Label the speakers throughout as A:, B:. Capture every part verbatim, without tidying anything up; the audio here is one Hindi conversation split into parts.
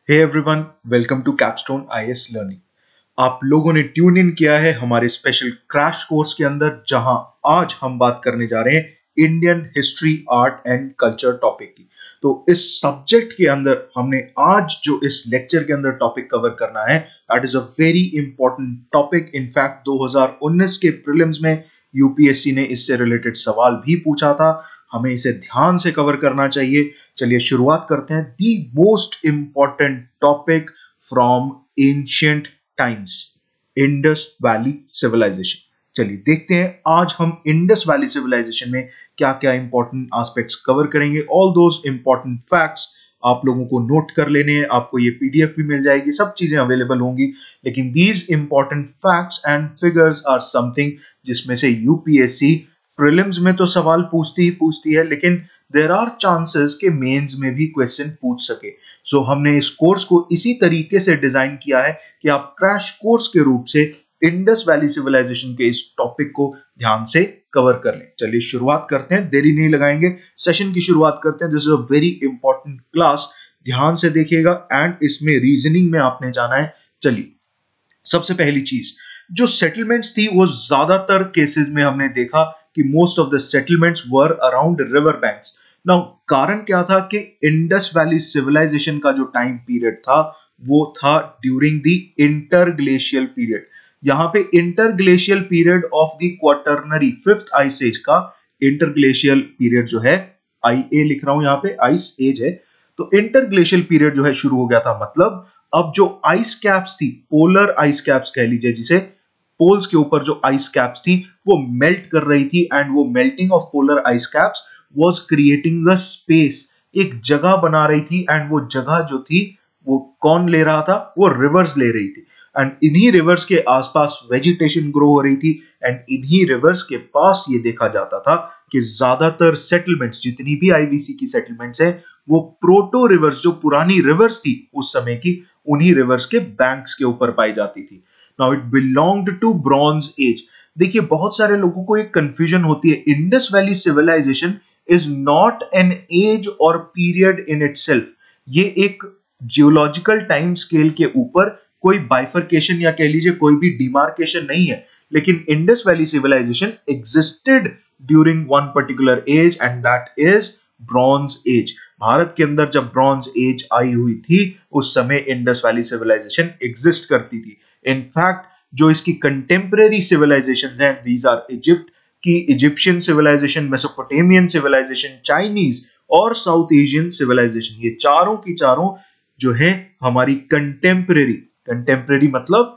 A: Hey everyone, welcome to Capstone IAS learning. आप लोगों ने ट्यून इन किया है हमारे स्पेशल क्रैश कोर्स के अंदर, जहां आज हम बात करने जा रहे हैं Indian history, art and culture topic की। तो इस सब्जेक्ट के अंदर हमने आज जो इस लेक्चर के अंदर टॉपिक कवर करना है, that is a very important topic. In fact दो हज़ार उन्नीस के प्रीलिम्स में यूपीएससी ने इससे रिलेटेड सवाल भी पूछा था। हमें इसे ध्यान से कवर करना चाहिए। चलिए शुरुआत करते हैं। The most important topic from ancient times, Indus valley civilization. चलिए देखते हैं आज हम इंडस वैली सिविलाइजेशन में क्या क्या इंपॉर्टेंट एस्पेक्ट्स कवर करेंगे। ऑल दोज इंपॉर्टेंट फैक्ट्स आप लोगों को नोट कर लेने हैं। आपको ये पीडीएफ भी मिल जाएगी, सब चीजें अवेलेबल होंगी। लेकिन these important facts and figures are something जिसमें से यूपीएससी प्रीलिम्स में तो सवाल पूछती ही पूछती है, लेकिन देयर आर चांसेस कि मेंस में भी क्वेश्चन पूछ सके। सो so, हमने इस कोर्स को इसी तरीके से डिजाइन किया है कि आप क्रैश कोर्स के रूप से इंडस वैली सिविलाइजेशन के इस टॉपिक को ध्यान से कवर कर लें। चलिए शुरुआत करते हैं, देरी नहीं लगाएंगे, सेशन की शुरुआत करते हैं। This is a very important class, ध्यान से देखिएगा। एंड इसमें रीजनिंग में आपने जाना है। चलिए सबसे पहली चीज, जो सेटलमेंट्स थी वो ज्यादातर केसेस में हमने देखा कि most of the settlements were around river banks. Now कारण क्या था कि इंडस वैली सिविलाइजेशन का जो टाइम पीरियड था वो था ड्यूरिंग द इंटरग्लेशियल पीरियड। यहां पे interglacial period of the quaternary fifth ice age का इंटरग्लेशियल पीरियड जो है, आई ए लिख रहा हूं यहां पे, आइस एज है। तो इंटरग्लेशियल पीरियड जो है शुरू हो गया था। मतलब अब जो आइस कैप्स थी, पोलर आइस कैप्स कह लीजिए जिसे, पोल्स के ऊपर जो आइस कैप्स थी वो मेल्ट कर रही थी। एंड वो melting of polar ice caps was creating a space, एक जगह बना रही थी। एंड वो जगह जो थी वो कौन ले रहा था? वो रिवर्स ले रही थी। एंड इन्हीं रिवर्स के आसपास वेजिटेशन ग्रो हो रही थी। एंड इन्हीं रिवर्स के पास ये देखा जाता था कि ज्यादातर सेटलमेंट्स, जितनी भी आईवीसी की सेटलमेंट्स है, वो प्रोटो रिवर्स, जो पुरानी रिवर्स थी उस समय की, उन्हीं रिवर्स के बैंक्स के ऊपर पाई जाती थी। Now it belonged to bronze age. देखिए बहुत सारे लोगों को एक कंफ्यूजन होती है, Indus valley civilization is not an age or period in itself. ये एक जियोलॉजिकल टाइम स्केल के ऊपर कोई बाइफरकेशन या कह लीजिए कोई भी डिमार्केशन नहीं है। लेकिन Indus valley civilization existed during one particular age and that is bronze age. Bharat के अंदर जब ब्रॉन्ज एज आई हुई थी उस समय इंडस वैली सिविलाइजेशन एग्जिस्ट करती थी। इनफैक्ट जो इसकी कंटेम्परेरी सिविलाइजेशंस हैं, दीज आर इजिप्ट की Egyptian civilization, Mesopotamian civilization, Chinese और साउथ एशियन सिविलाइजेशन, ये चारों की चारों जो है हमारी कंटेम्परेरी, कंटेम्परेरी मतलब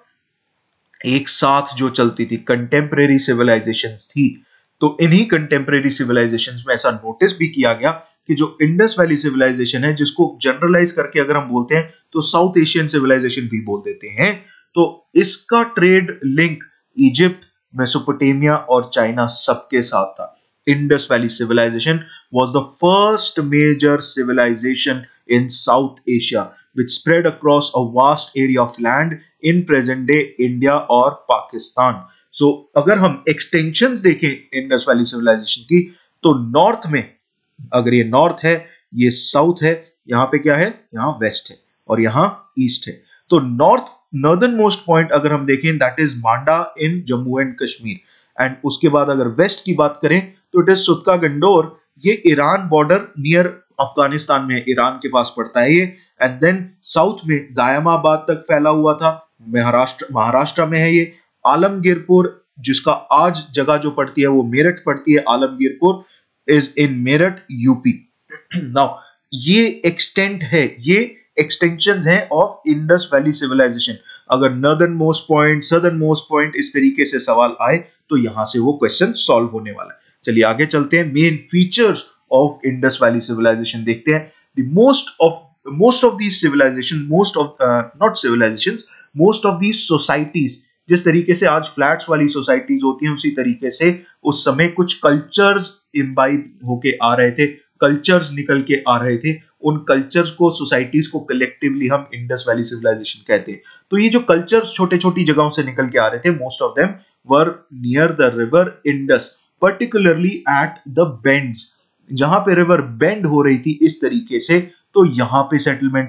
A: एक साथ जो चलती थी, कंटेम्परेरी सिविलाइजेशंस थी। तो इन्हीं कंटेम्परेरी सिविलाइजेशंस में ऐसा नोटिस भी किया गया कि जो इंडस वैली सिविलाइजेशन है, जिसको जनरलाइज करके अगर हम बोलते हैं तो साउथ एशियन सिविलाइजेशन भी बोल देते हैं, तो इसका ट्रेड लिंक इजिप्ट, मेसोपोटामिया और चाइना सबके साथ था। Indus valley civilization was the first major civilization in South Asia which spread across a vast area of land in present day India और पाकिस्तान। सो so, अगर हम एक्सटेंशंस देखें इंडस वैली सिविलाइजेशन की, तो नॉर्थ में, अगर ये नॉर्थ है, ये साउथ है, यहाँ पे क्या है? यहाँ वेस्ट है और यहाँ ईस्ट है। तो नॉर्थ नॉर्दर्न मोस्ट पॉइंट अगर हम देखें, that is Manda in Jammu and Kashmir. And उसके बाद अगर वेस्ट की बात करें तो इट इज सुतका गंडोर, ये ईरान बॉर्डर नियर अफगानिस्तान में, ईरान के पास पड़ता है ये। एंड देन साउथ में दायमाबाद तक फैला हुआ था, महाराष्ट्र महाराष्ट्र में है ये। आलमगीरपुर, जिसका आज जगह जो पड़ती है वो मेरठ पड़ती है, Alamgirpur is in Meerut UP. Now ये एक्सटेंट है, ये एक्सटेंशंस हैं ऑफ इंडस वैली सिविलाइजेशन। अगर northernmost point, southernmost point, इस तरीके से सवाल आए तो यहां से वो क्वेश्चन सॉल्व होने वाला है। चलिए आगे चलते हैं, main features of Indus valley civilization देखते हैं। The most of most of these civilization, most of not civilizations, most of these societies, जिस तरीके से आज फ्लैट्स वाली सोसाइटीज होती हैं, उसी तरीके से उस समय कुछ कल्चर्स इम्बाइब होके आ रहे थे, कल्चर्स निकल के आ रहे थे। उन कल्चर्स को, सोसाइटीज को कलेक्टिवली हम इंडस वैली सिविलाइजेशन कहते हैं। तो ये जो कल्चर्स छोटे छोटी जगहों से निकल के आ रहे थे, most of them were near the river Indus, particularly at the bends, जहां पे रिवर बेंड हो रही थी इस तरीके से, तो यहां पे सेटलमेंट थी।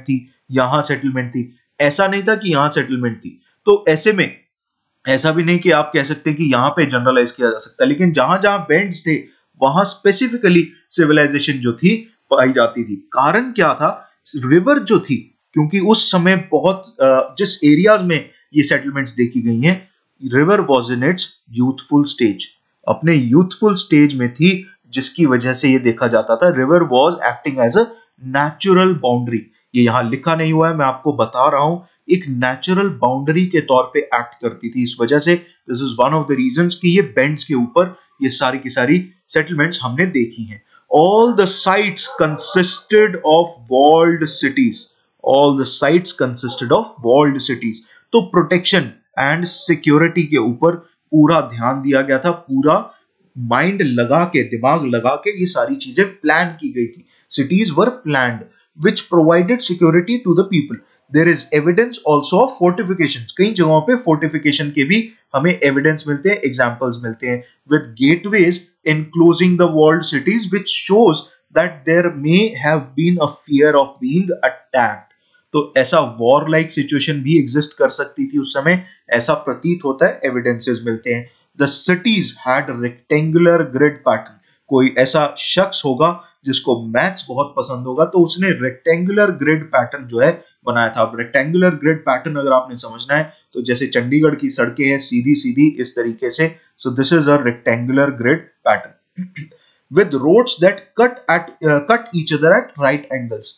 A: यहां सेटलमेंट थी, ऐसा नहीं था कि यहां सेटलमेंट थी। तो ऐसे में ऐसा भी नहीं कि आप कह सकते कि यहां पे जनरलाइज किया जा सकता है, लेकिन जहां जहां बेंड्स थे वहां स्पेसिफिकली सिविलाइजेशन जो थी पाई जाती थी। कारण क्या था? रिवर जो थी, क्योंकि उस समय बहुत जिस एरियाज में ये सेटलमेंट्स देखी गई हैं, river was in its youthful stage, अपने यूथफुल स्टेज में थी, जिसकी वजह से ये देखा जाता था river was acting as a natural boundary. ये यहां लिखा नहीं हुआ है, मैं आपको बता रहा हूं, एक नेचुरल बाउंड्री के तौर पे एक्ट करती थी। इस वजह से this is one of the reasons कि ये बेंड्स के ऊपर ये सारी की सारी सेटलमेंट्स हमने देखी हैं। All the sites consisted of walled cities, all the sites consisted of walled cities. तो प्रोटेक्शन एंड सिक्योरिटी के ऊपर पूरा ध्यान दिया गया था, पूरा माइंड लगा के, दिमाग लगा के ये सारी चीजें प्लान की गई थी। Cities were planned which provided security to the people. There is evidence also of fortifications. कई जगहों पे fortification के भी हमें evidence मिलते हैं, examples मिलते हैं, with gateways enclosing the walled cities, which shows that there may have been a fear of being attacked. तो ऐसा war like situation भी exist कर सकती थी उस समय, ऐसा प्रतीत होता है, evidences मिलते हैं। The cities had rectangular grid pattern. कोई ऐसा शख्स होगा जिसको मैथ्स बहुत पसंद होगा, तो उसने रेक्टेंगुलर ग्रिड पैटर्न जो है बनाया था। अब रेक्टेंगुलर ग्रिड पैटर्न अगर आपने समझना है तो जैसे चंडीगढ़ की सड़कें हैं सीधी सीधी इस तरीके से, so this is a rectangular grid pattern with roads that cut at cut each other at right angles.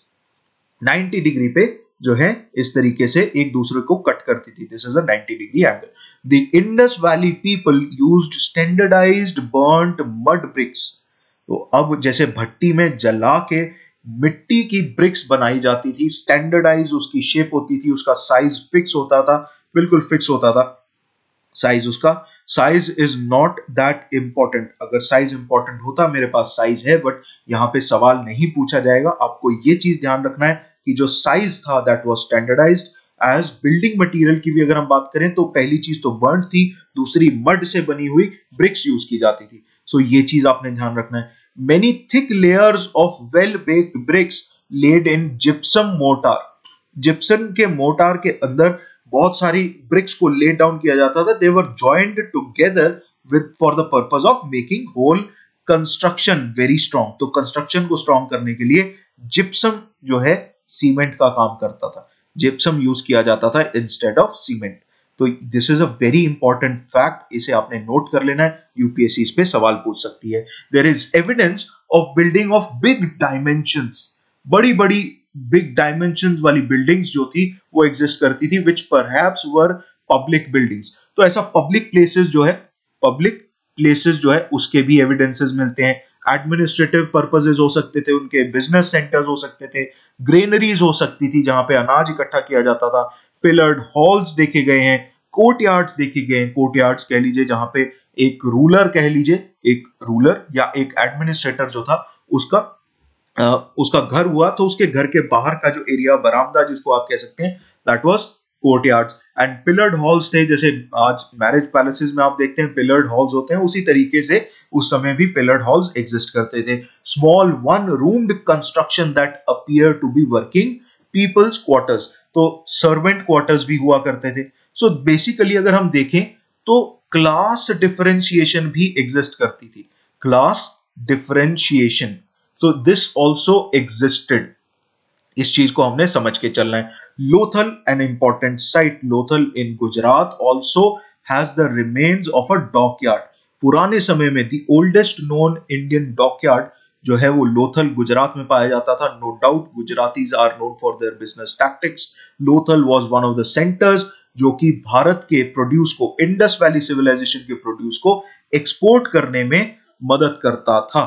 A: Ninety degree पे जो है इस तरीके से एक दूसरे को कट करती थी। This is a ninety degree angle. The Indus valley people used standardized burnt mud bricks. तो अब जैसे भट्टी में जला के मिट्टी की ब्रिक्स बनाई जाती थी, स्टैंडर्डाइज उसकी शेप होती थी, उसका साइज फिक्स होता था, बिल्कुल फिक्स होता था साइज उसका। Size is not that important, अगर साइज इंपॉर्टेंट होता, मेरे पास साइज है, बट यहाँ पे सवाल नहीं पूछा जाएगा। आपको ये चीज ध्यान रखना है कि जो साइज था that was standardized. As building material की भी अगर हम बात करें तो पहली चीज तो बर्न्ड थी, दूसरी मड से बनी हुई ब्रिक्स यूज की जाती थी। सो so ये चीज आपने ध्यान रखना है। Many thick layers of well-baked bricks laid in gypsum mortar. Gypsum के मोटार के अंदर बहुत सारी ब्रिक्स को ले डाउन किया जाता था। They were joined together with for the purpose of making whole construction very strong. तो कंस्ट्रक्शन को स्ट्रॉन्ग करने के लिए जिप्सम जो है सीमेंट का काम करता था, जिप्सम यूज किया जाता था इंस्टेड ऑफ सीमेंट। तो this is a very important fact, इसे आपने नोट कर लेना है, यूपीएससी इस पे सवाल पूछ सकती है। There is evidence of building of big dimensions, बड़ी बड़ी बिग डायमेंशंस वाली बिल्डिंग्स जो थी वो एग्जिस्ट करती थी, which perhaps were public buildings. तो ऐसा पब्लिक प्लेसेस जो है, पब्लिक प्लेसेस जो है उसके भी एविडेंसेस मिलते हैं। एडमिनिस्ट्रेटिव पर्पसेस हो सकते थे उनके, बिजनेस सेंटर्स हो सकते थे, ग्रेनरीज हो सकती थी जहां पे अनाज इकट्ठा किया जाता था, पिलर्ड हॉल्स देखे गए हैं, कोर्टयार्ड्स देखे गए हैं। कोर्टयार्ड्स कह लीजिए जहां पे एक रूलर कह लीजिए, एक रूलर या एक एडमिनिस्ट्रेटर जो था उसका आ, उसका घर हुआ, तो उसके घर के बाहर का जो एरिया, बरामदा जिसको आप कह सकते हैं, that was courtyards. And pillared halls थे, जैसे आज मैरिज पैलेसेस में आप देखते हैं पिलर्ड हॉल्स होते हैं, उसी तरीके से उस समय भी पिलर्ड हॉल्स एग्जिस्ट करते थे। Small one roomed construction that appear to be working people's quarters, तो सर्वेंट क्वार्टर्स भी हुआ करते थे। सो so बेसिकली अगर हम देखें तो क्लास डिफरेंशिएशन भी एग्जिस्ट करती थी, class differentiation, so this also existed. इस चीज को हमने समझ के चलना है। Lothal, an important site, Lothal in Gujarat also has the remains of a dockyard. पुराने समय में the oldest known Indian dockyard जो है वो लोथल गुजरात में पाया जाता था। No doubt Gujaratis are known for their business tactics. Lothal was one of the centres जो कि भारत के प्रोड्यूस को, इंडस वैली सिविलाइजेशन के प्रोड्यूस को एक्सपोर्ट करने में मदद करता था।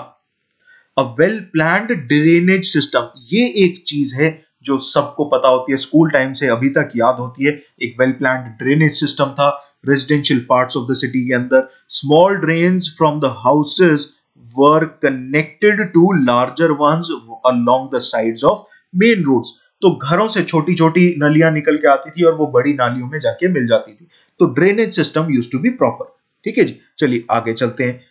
A: A well planned drainage system, ये एक चीज है जो सबको पता होती है, स्कूल टाइम से अभी तक याद होती है। एक वेल प्लान्ड ड्रेनेज सिस्टम था residential parts of the city के अंदर। Small drains from the houses were connected to larger ones along the sides of main roads. तो घरों से छोटी छोटी नलियां निकल के आती थी और वो बड़ी नालियों में जाके मिल जाती थी। तो drainage system used to be proper. ठीक है जी, चलिए आगे चलते हैं।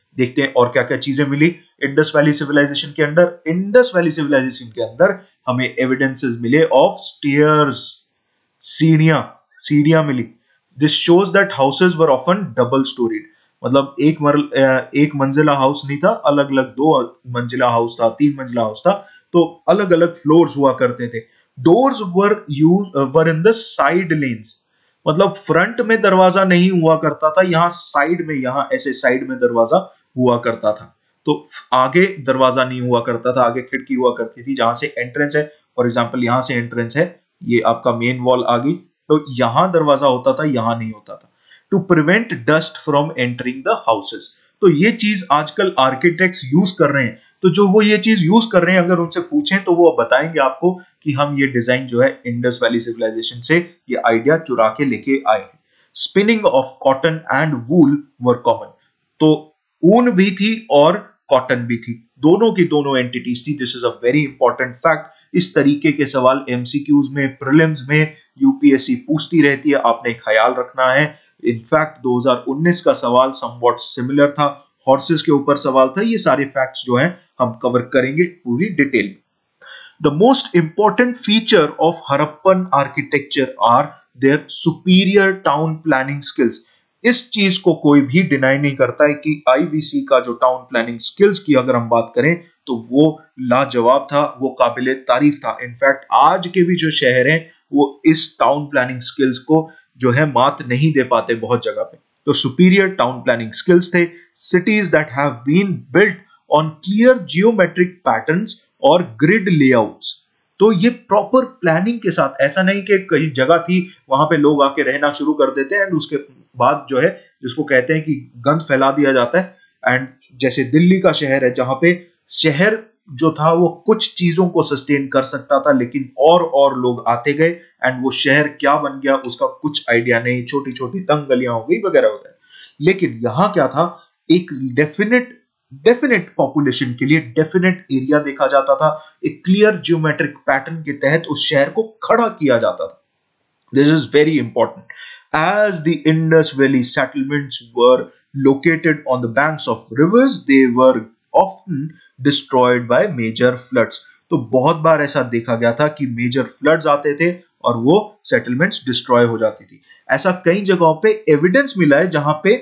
A: देखते हैं और क्या क्या चीजें मिली इंडस वैली सिविलाइजेशन के अंदर। इंडस वैली सिविलाइजेशन के अंदर हमें एविडेंसेस मिले ऑफ स्टेयर्स, सीढ़ियां सीढ़ियां मिली। This shows that houses were often double storeyed, मतलब एक मर, एक मंजिला हाउस नहीं था, अलग अलग दो मंजिला हाउस था, तीन मंजिला हाउस था, तो अलग अलग फ्लोर्स हुआ करते थे। Doors were use were in the side lanes, मतलब फ्रंट में दरवाजा नहीं हुआ करता था, यहाँ साइड में, यहाँ ऐसे साइड में दरवाजा हुआ करता था। तो आगे दरवाजा नहीं हुआ करता था, आगे खिड़की हुआ करती थी जहां से एंट्रेंस है। फॉर एग्जांपल यहां से एंट्रेंस है, ये आपका मेन वॉल आ गई, तो यहां दरवाजा होता था, यहां नहीं होता था, to prevent dust from entering the houses. तो ये चीज आजकल आर्किटेक्ट्स यूज कर रहे हैं। तो जो वो ये चीज यूज कर रहे हैं, अगर उनसे पूछें तो वो बताएंगे आपको कि हम ये डिजाइन जो है इंडस वैली सिविलाइजेशन से ये आइडिया चुरा के लेके आए हैं। Spinning of cotton and wool were common, तो ऊन भी थी और कॉटन भी थी, दोनों की दोनों एंटिटीज थी। This is a very important fact. इस तरीके के सवाल एमसीक्यूज में, प्रीलिम्स में यूपीएससी पूछती रहती है, आपने ख्याल रखना है। इनफैक्ट दो हज़ार उन्नीस का सवाल समवॉट सिमिलर था, हॉर्सेस के ऊपर सवाल था। ये सारे फैक्ट्स जो हैं हम कवर करेंगे पूरी डिटेल में। The most important feature of Harappan architecture are their superior town planning skills. इस चीज को कोई भी डिनाई नहीं करता है कि आईवीसी का जो टाउन प्लानिंग स्किल्स की अगर हम बात करें तो वो लाजवाब था, वो काबिले तारीफ था। इनफैक्ट आज के भी जो शहर हैं वो इस टाउन प्लानिंग स्किल्स को जो है मात नहीं दे पाते बहुत जगह पे। तो सुपीरियर टाउन प्लानिंग स्किल्स थे। Cities that have been built on clear geometric patterns और ग्रिड लेआउट्स, तो ये प्रॉपर प्लानिंग के साथ, ऐसा नहीं कि कई जगह थी वहां पे लोग आके रहना शुरू कर देते हैं एंड उसके बाद जो है जिसको कहते हैं कि गंद फैला दिया जाता है। एंड जैसे दिल्ली का शहर है जहां पे शहर जो था वो कुछ चीजों को सस्टेन कर सकता था, लेकिन और और लोग आते गए एंड वो शहर क्या बन गया उसका कुछ आइडिया नहीं, छोटी छोटी तंग गलियां हो गई वगैरह वगैरह। लेकिन यहां क्या था, एक डेफिनेट डेफिनेट पॉपुलेशन के लिए डेफिनेट एरिया देखा जाता था, एक क्लियर जियोमेट्रिक पैटर्न के तहत उस शहर को खड़ा किया जाता था। This is very important. As the Indus valley settlements were located on the banks of rivers, they were often destroyed by major floods. तो बहुत बार ऐसा देखा गया था कि मेजर फ्लड्स आते थे और वो सेटलमेंट्स डिस्ट्रॉय हो जाती थी। ऐसा कई जगहों पे एविडेंस मिला है जहां पे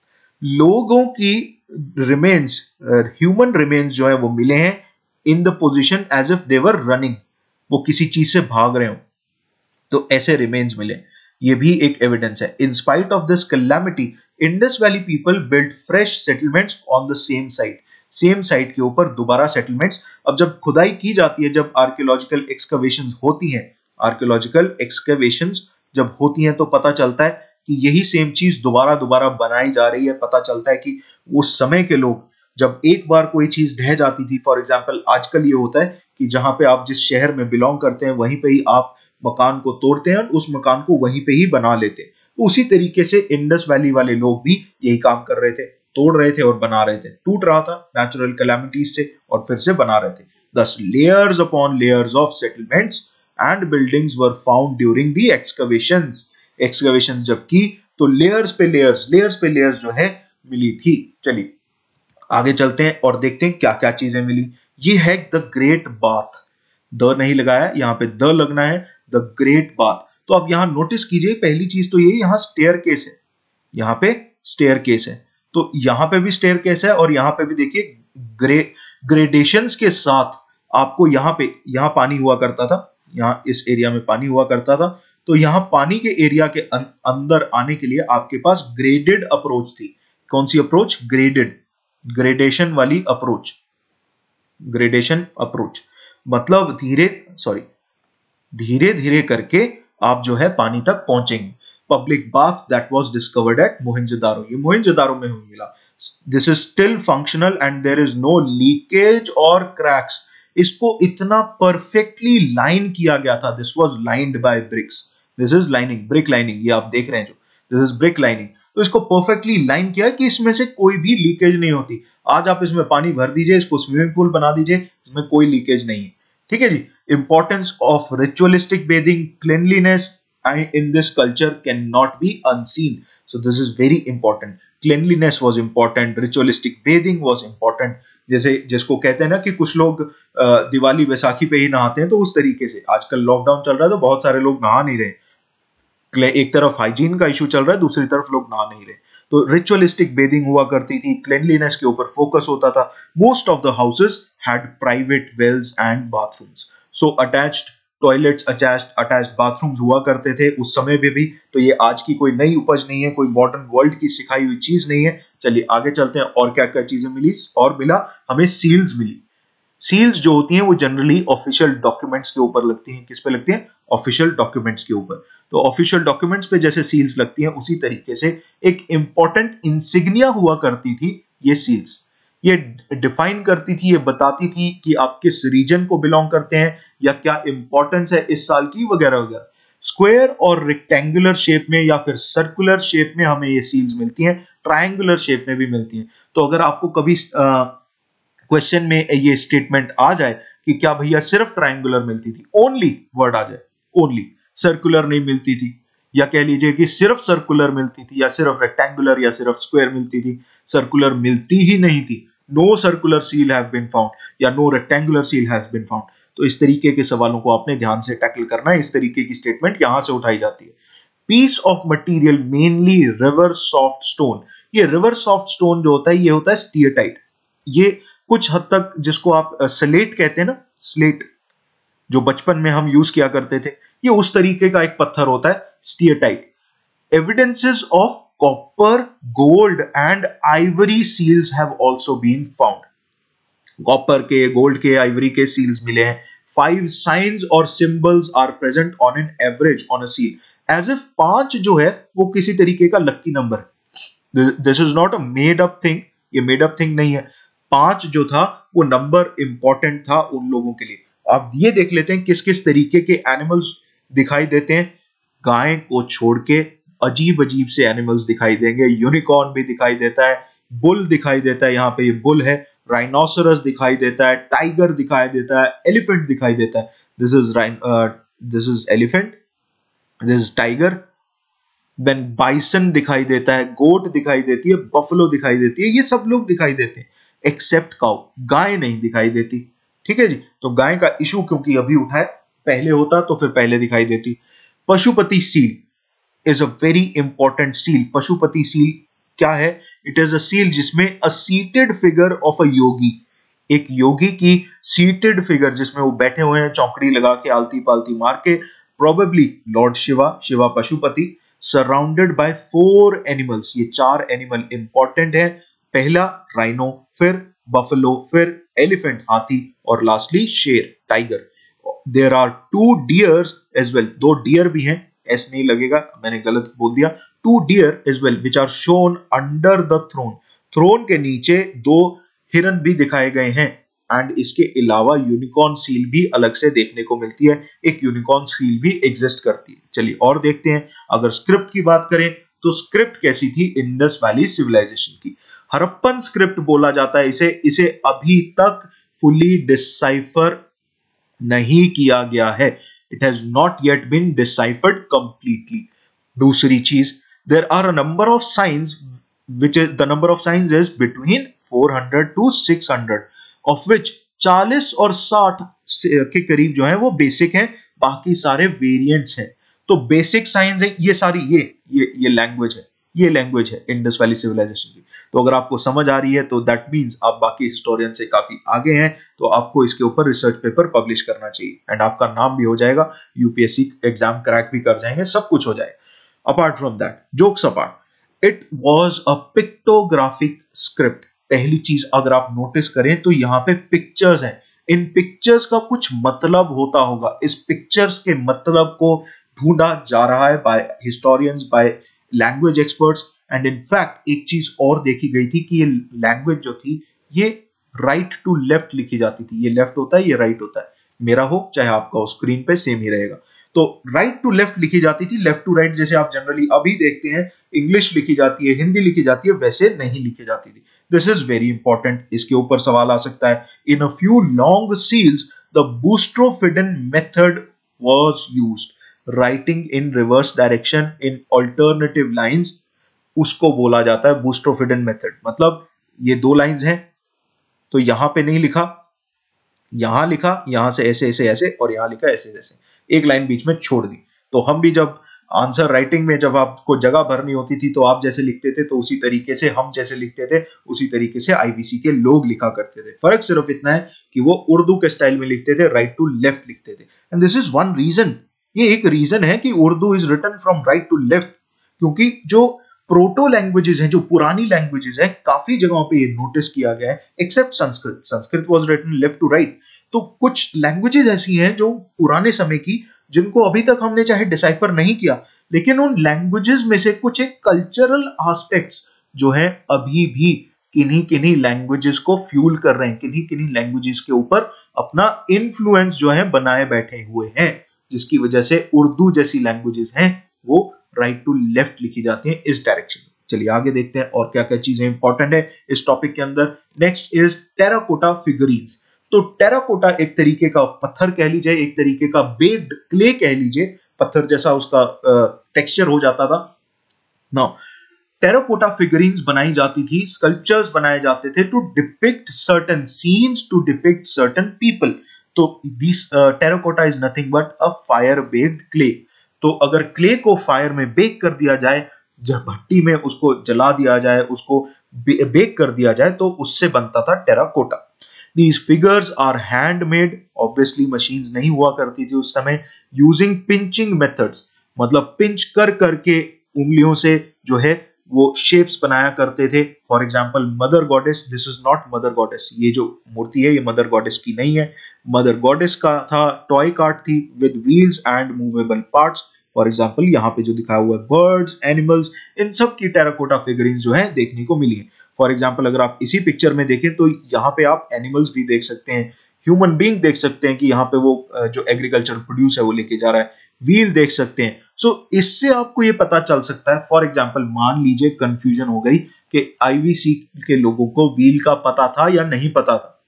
A: लोगों की रिमेन्स, ह्यूमन रिमेन्स जो है वो मिले हैं in the position as if they were running, वो किसी चीज से भाग रहे हो, तो ऐसे रिमेन्स मिले। ये भी एक एविडेंस है। In spite of this calamity, Indus valley people built fresh settlements on the same site, same site के ऊपर दोबारा सेटलमेंट्स। अब जब खुदाई की जाती है, जब आर्कियोलॉजिकल एक्सकवेशंस होती हैं, आर्कियोलॉजिकल एक्सकवेशंस जब होती हैं तो पता चलता है कि यही सेम चीज दोबारा दोबारा बनाई जा रही है। पता चलता है कि उस समय के लोग, जब एक बार कोई चीज ढह जाती थी, फॉर एग्जांपल आजकल ये होता है कि जहां पे आप जिस शहर में बिलोंग करते हैं वहीं पे ही आप मकान को तोड़ते हैं और उस मकान को वहीं पे ही बना लेते हैं। तो उसी तरीके से इंडस वैली वाले लोग भी यही काम कर रहे थे, तोड़ रहे थे और बना रहे थे, टूट रहा था नेचुरल कैलामिटीज से और फिर से बना रहे थे। Thus layers upon layers of settlements and buildings were found during the excavations. Excavations जब की तो लेयर्स पे लेयर्स लेयर्स पे लेयर्स जो है मिली थी। चलिए आगे चलते हैं और देखते हैं क्या क्या चीजें मिली। ये है द ग्रेट बाथ, द नहीं लगाया, यहाँ पे द लगना है, द ग्रेट बाथ। तो अब यहां नोटिस कीजिए, पहली चीज तो ये यहाँ स्टेयर केस है, यहाँ पे स्टेयर केस है, तो यहाँ पे भी स्टेयर केस है और यहाँ पे भी देखिए ग्रे ग्रेडेशंस के साथ आपको यहाँ पे, यहाँ पानी हुआ करता था, यहाँ इस एरिया में पानी हुआ करता था, तो यहाँ पानी के एरिया के अं, अंदर आने के लिए आपके पास ग्रेडेड अप्रोच थी। कौन सी अप्रोच? ग्रेडेड, ग्रेडेशन वाली अप्रोच, ग्रेडेशन अप्रोच मतलब धीरे सॉरी धीरे धीरे करके आप जो है पानी तक पहुंचेंगे। Public bath that was discovered at Mohenjodaro, ये मोहनजोदारो में मिला। This is still functional and there is no leakage और क्रैक्स। इसको इतना परफेक्टली लाइन किया गया था, this was lined by bricks, this is lining, brick lining, ये आप देख रहे हैं जो, दिस इज ब्रिक लाइनिंग। तो इसको परफेक्टली लाइन किया कि इसमें से कोई भी लीकेज नहीं होती। आज आप इसमें पानी भर दीजिए, इसको स्विमिंग पूल बना दीजिए, इसमें कोई लीकेज नहीं है। ठीक है जी। Importance of ritualistic bathing, cleanliness in this culture can not be unseen, so this is very important. Cleanliness was important, ritualistic bathing was important. जैसे जिसको कहते हैं ना कि कुछ लोग दिवाली बैसाखी पे ही नहाते हैं, तो उस तरीके से आजकल लॉकडाउन चल रहा है तो बहुत सारे लोग नहा नहीं रहे, एक तरफ हाइजीन का इशू चल रहा है, दूसरी तरफ लोग नहा नहीं रहे। तो रिचुअलिस्टिक बेदिंग हुआ करती थी, क्लेनलीनेस के ऊपर फोकस होता था। Most of the houses had private wells and bathrooms, so attached toilets, attached attached bathrooms हुआ करते थे उस समय में भी। तो ये आज की कोई नई उपज नहीं है, कोई मॉडर्न वर्ल्ड की सिखाई हुई चीज नहीं है। चलिए आगे चलते हैं, और क्या क्या चीजें मिली और मिला, हमें सील्स मिली। सील्स जो होती हैं वो जनरली ऑफिशियल डॉक्यूमेंट्स के ऊपर लगती हैं। किस पे लगती हैं? ऑफिशियल डॉक्यूमेंट्स के ऊपर। तो ऑफिशियल डॉक्यूमेंट्स पे जैसे सील्स लगती हैं, उसी तरीके से एक इंपॉर्टेंट इंसिग्निया हुआ करती थी ये सील्स। ये डिफाइन करती थी, ये बताती थी कि आप किस रीजन को बिलोंग करते हैं या क्या इंपॉर्टेंस है इस साल की, वगैरह वगैरह। स्क्वायर और रेक्टेंगुलर शेप में या फिर सर्कुलर शेप में हमें ये सील्स मिलती हैं, ट्रायंगुलर शेप में भी मिलती हैं। तो अगर आपको कभी आ, क्वेश्चन में ये स्टेटमेंट आ जाए कि क्या भैया सिर्फ ट्रायंगुलर मिलती थी, ओनली वर्ड आ जाए, ओनली, सर्कुलर नहीं मिलती थी, या कह लीजिए कि सिर्फ सर्कुलर मिलती थी, या सिर्फ रेक्टेंगुलर या सिर्फ स्क्वायर मिलती थी, सर्कुलर मिलती ही नहीं थी, no circular seal have been found या no rectangular seal has been found. तो इस तरीके के सवालों को आपने ध्यान से टैकल करना है। इस तरीके की स्टेटमेंट यहां से उठाई जाती है। Piece of material mainly river soft stone, ये रिवर सॉफ्ट स्टोन जो होता है ये होता है स्टीएटाइट। ये कुछ हद तक जिसको आप स्लेट कहते हैं ना, स्लेट जो बचपन में हम यूज किया करते थे, ये उस तरीके का एक पत्थर होता है steatite. Evidences of copper, gold and ivory seals have also been found. Copper के, गोल्ड के, आइवरी के सील्स मिले हैं। फाइव साइंस और symbols are present on an average on a seal, as if पांच जो है वो किसी तरीके का लकी नंबर है। This is not a made up thing, ये मेड अप थिंग नहीं है। पांच जो था वो नंबर इंपॉर्टेंट था उन लोगों के लिए। अब ये देख लेते हैं किस किस तरीके के एनिमल्स दिखाई देते हैं। गाय को छोड़ के अजीब अजीब से एनिमल्स दिखाई देंगे। यूनिकॉर्न भी दिखाई देता है, बुल दिखाई देता है, यहाँ पे ये बुल है। राइनोसरस दिखाई देता है, टाइगर दिखाई देता है, एलिफेंट दिखाई देता है। This is rhino this is elephant, this is tiger. Then bison दिखाई देता है, गोट दिखाई देती है, बफलो दिखाई देती है, ये सब लोग दिखाई देते हैं एक्सेप्ट काउ, गाय नहीं दिखाई देती। ठीक है जी, तो गाय का इशू क्योंकि अभी उठा है, पहले होता तो फिर पहले दिखाई देती। Pashupati seal is a very important seal. Pashupati seal क्या है? इट इज अ सील जिसमें a seated figure of a yogi, एक योगी की सीटेड फिगर जिसमें वो बैठे हुए हैं चौकड़ी लगा के, आलती पालती मार के, probably lord Shiva, Shiva Pashupati, surrounded by four animals. ये चार एनिमल इंपॉर्टेंट है। पहला राइनो, फिर बफलो, फिर एलिफेंट हाथी, और लास्टली शेर tiger. There are two deers as well, दो डियर भी हैं, एस नहीं लगेगा, मैंने गलत बोल दिया। Two deer as well which are shown under the throne, throne के नीचे दो हिरन भी दिखाए गए हैं। एंड इसके अलावा यूनिकॉर्न सील भी अलग से देखने को मिलती है, एक यूनिकॉर्न सील भी एग्जिस्ट करती है। चलिए और देखते हैं। अगर स्क्रिप्ट की बात करें तो स्क्रिप्ट कैसी थी इंडस वैली सिविलाइजेशन की? हड़प्पन स्क्रिप्ट बोला जाता है इसे। इसे अभी तक फुली डिसाइफर नहीं किया गया है। It has not yet been deciphered completely. दूसरी चीज, there are a number of signs which is the number of signs is between four hundred to six hundred, of which चालीस और साठ के करीब जो है वो बेसिक है, बाकी सारे वेरिएंट्स हैं। तो बेसिक साइंस है ये सारी, ये ये ये लैंग्वेज है, ये लैंग्वेज है इंडस वैली सिविलाइजेशन की। तो अगर आपको समझ आ रही है तो दैट मींस आप बाकी हिस्टोरियन से काफी आगे हैं, तो आपको इसके ऊपर रिसर्च पेपर पब्लिश करना चाहिए एंड आपका नाम भी हो जाएगा, यूपीएससी एग्जाम क्रैक भी कर जाएंगे, सब कुछ हो जाएगा। Apart from that, jokes apart, It was a pictographic script। पहली चीज अगर आप नोटिस करें तो यहाँ पे पिक्चर्स हैं। इन पिक्चर्स का कुछ मतलब होता होगा। इस पिक्चर्स के मतलब को ढूंढा जा रहा है by historians, by language experts. And in fact एक चीज और देखी गई थी कि ये लैंग्वेज जो थी ये राइट टू लेफ्ट लिखी जाती थी। ये लेफ्ट होता है, ये राइट होता है, मेरा हो चाहे आपका हो, स्क्रीन पे सेम ही रहेगा। तो राइट टू लेफ्ट लिखी जाती थी, लेफ्ट टू राइट जैसे आप जनरली अभी देखते हैं इंग्लिश लिखी जाती है, हिंदी लिखी जाती है, वैसे नहीं लिखी जाती थी। दिस इज वेरी इंपॉर्टेंट, इसके ऊपर सवाल आ सकता है। In a few long seals the boustrophedon method was used, writing in reverse direction in alternative lines उसको बोला जाता है बूस्ट्रोफिडन मेथड। मतलब ये दो लाइंस हैं, तो यहां पे नहीं लिखा, यहां लिखा, यहां से ऐसे ऐसे ऐसे और यहां लिखा ऐसे ऐसे, एक लाइन बीच में छोड़ दी। तो हम भी जब आंसर राइटिंग में जब आपको जगह भरनी होती थी तो आप जैसे लिखते थे, तो उसी तरीके से हम जैसे लिखते थे, उसी तरीके से आईबीसी के लोग लिखा करते थे। फर्क सिर्फ इतना है कि वो उर्दू के स्टाइल में लिखते थे, राइट टू लेफ्ट लिखते थे। And this is one reason, ये एक रीजन है कि Urdu is written from right to left, क्योंकि जो प्रोटो लैंग्वेजेस हैं, जो पुरानी लैंग्वेजेस हैं, काफी जगहों पे ये नोटिस किया गया है, except Sanskrit. Sanskrit was written left to right. तो कुछ लैंग्वेजेस ऐसी हैं जो पुराने समय की, जिनको अभी तक हमने चाहे डिसाइफर नहीं किया, लेकिन उन लैंग्वेजेस में से कुछ एक कल्चरल एस्पेक्ट्स जो है अभी भी किन्हीं किन्हीं लैंग्वेजेस को फ्यूल कर रहे हैं, किन्हीं किन्हीं लैंग्वेजेस के ऊपर अपना इन्फ्लुएंस जो है बनाए बैठे हुए हैं, जिसकी वजह से उर्दू जैसी लैंग्वेजेस हैं वो राइट टू लेफ्ट लिखी जाती हैं इस डायरेक्शन में। चलिए आगे देखते हैं और क्या क्या चीजें इंपॉर्टेंट है इस टॉपिक के अंदर। Next is terracotta figurines. तो टेराकोटा एक तरीके का पत्थर कह लीजिए, एक तरीके का बेक्ड क्ले कह लीजिए, पत्थर जैसा उसका टेक्सचर हो जाता था। नाउ टेराकोटा फिगरीन्स बनाई जाती थी, स्कल्पचर्स बनाए जाते थे to depict certain scenes, to depict certain people. तो this terracotta is nothing but a fire baked clay. तो अगर क्ले को फायर में बेक कर दिया जाए, जब भट्टी में उसको जला दिया जाए, उसको बेक कर दिया जाए, तो उससे बनता था terracotta. These figures are handmade, obviously machines नहीं हुआ करती थी उस समय, using pinching methods, मतलब पिंच कर करके उंगलियों से जो है वो शेप्स बनाया करते थे। For example mother goddess, this is not mother goddess, ये जो मूर्ति है ये मदर गॉडेस की नहीं है। मदर गॉडेस का था टॉय कार्ट थी with wheels and movable parts. For example यहाँ पे जो दिखाया हुआ है बर्ड्स, एनिमल्स, इन सब की टेराकोटा फिगरिंग्स जो है देखने को मिली है। फॉर एग्जाम्पल अगर आप इसी पिक्चर में देखें तो यहाँ पे आप एनिमल्स भी देख सकते हैं, ह्यूमन बीइंग देख सकते हैं कि यहाँ पे वो जो एग्रीकल्चर प्रोड्यूस है वो लेके जा रहा है, व्हील देख सकते हैं। सो so, इससे आपको ये पता चल सकता है, फॉर एग्जाम्पल मान लीजिए कंफ्यूजन हो गई कि आईवीसी के लोगों को व्हील का पता था या नहीं पता था।